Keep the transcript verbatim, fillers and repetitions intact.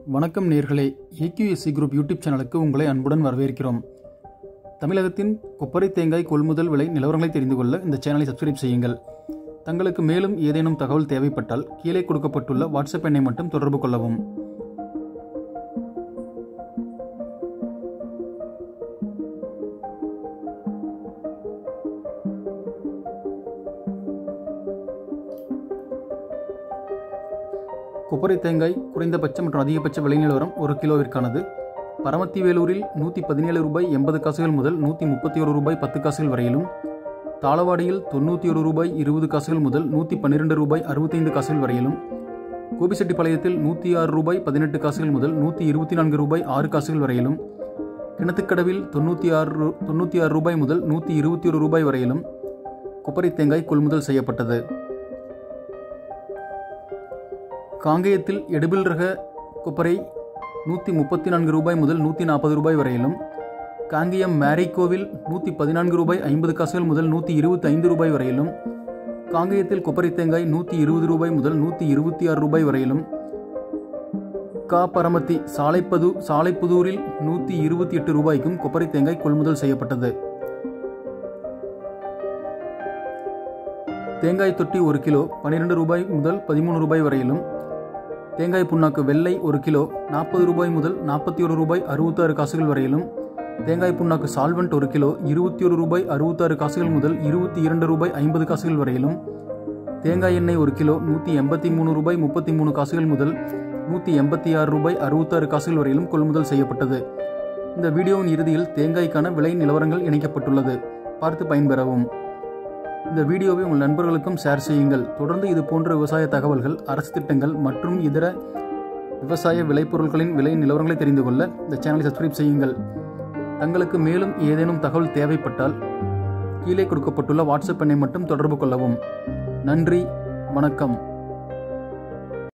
வணக்கம் நேயர்களே, AQSC group YouTube சேனலுக்கு உங்களை அன்புடன் வரவேற்கிறோம். தமிழகத்தின் கொப்பரை தேங்காய் கொள்முதல் விலை நிலவரங்களை தெரிந்து கொள்ள இந்த சேனலை சப்ஸ்கிரைப் செய்யுங்கள். தங்களுக்கு மேலும் ஏதேனும் தகவல் தேவைப்பட்டால் கீழே கொடுக்கப்பட்டுள்ள வாட்ஸ்அப் எண்ணை மட்டும் தொடர்பு கொள்ளவும். கொப்பரை தேங்காய் குறைந்தபட்ச மற்றும் அதிகபட்ச விலை நிலவரம் ஒரு கிலோவிற்கானது. பரமத்தி வேலூரில் நூற்றி பதினேழு ரூபாய் எண்பது காசுகள் முதல் நூற்றி முப்பத்தி ஒரு ரூபாய் பத்து காசுகள் வரையிலும், தாளவாடியில் தொண்ணூற்றி ஒரு ரூபாய் இருபது காசுகள் முதல் நூற்றி பன்னிரெண்டு ரூபாய் அறுபத்தைந்து காசுகள் வரையிலும், கோபிச்செட்டிப்பாளையத்தில் நூற்றி ஆறு ரூபாய் பதினெட்டு காசுகள் முதல் நூற்றி இருபத்தி நான்கு ரூபாய் ஆறு காசுகள் வரையிலும், கிணத்துக்கடவில் தொண்ணூற்றி ஆறு தொண்ணூற்றி ஆறு ரூபாய் முதல் நூற்றி இருபத்தி ஒரு ரூபாய் வரையிலும் கொப்பரை தேங்காய் கொள்முதல் செய்யப்பட்டது. காங்கேயத்தில் எடுபில் ரக கொப்பரை நூற்றி முப்பத்தி நான்கு ரூபாய் முதல் நூற்றி நாற்பது ரூபாய் வரையிலும், காங்கேயம் மேரிகோவில் நூற்றி பதினான்கு ரூபாய் ஐம்பது காசுகள் முதல் நூற்றி இருபத்தி ஐந்து ரூபாய் வரையிலும், காங்கேயத்தில் கொப்பரை தேங்காய் நூற்றி இருபது ரூபாய் முதல் நூற்றி இருபத்தி ஆறு ரூபாய் வரையிலும், கா பரமத்தி சாலைப்பது சாலைப்புதூரில் நூற்றி இருபத்தி எட்டு ரூபாய்க்கும் கொப்பரை தேங்காய் கொள்முதல் செய்யப்பட்டது. தேங்காய் தொட்டி ஒரு கிலோ பன்னிரெண்டு ரூபாய் முதல் பதிமூணு ரூபாய் வரையிலும், தேங்காய் புண்ணாக்கு வெள்ளை ஒரு கிலோ நாற்பது ரூபாய் முதல் நாற்பத்தி ஒரு ரூபாய் அறுபத்தாறு காசுகள் வரையிலும், தேங்காய் புண்ணாக்கு சால்வெண்ட் ஒரு கிலோ இருபத்தி ஒரு ரூபாய் அறுபத்தாறு காசுகள் முதல் இருபத்தி இரண்டு ரூபாய் ஐம்பது காசுகள் வரையிலும், தேங்காய் எண்ணெய் ஒரு கிலோ நூற்றி எண்பத்தி மூணு ரூபாய் முப்பத்தி மூணு காசுகள் முதல் நூற்றி எண்பத்தி ஆறு ரூபாய் அறுபத்தாறு காசுகள் வரையிலும் கொள்முதல் செய்யப்பட்டது. இந்த வீடியோவின் இறுதியில் தேங்காய்க்கான விலை நிலவரங்கள் இணைக்கப்பட்டுள்ளது. பார்த்து பயன்பெறவும். இந்த வீடியோவை உங்கள் நண்பர்களுக்கும் ஷேர் செய்யுங்கள். தொடர்ந்து இது போன்ற விவசாய தகவல்கள், அரசு திட்டங்கள் மற்றும் இதர விவசாய விளைபொருட்களின் விலை நிலவரங்களை தெரிந்து கொள்ள இந்த சேனலை சப்ஸ்கிரைப் செய்யுங்கள். தங்களுக்கு மேலும் ஏதேனும் தகவல் தேவைப்பட்டால் கீழே கொடுக்கப்பட்டுள்ள வாட்ஸ்அப் எண்ணை மட்டும் தொடர்பு கொள்ளவும். நன்றி, வணக்கம்.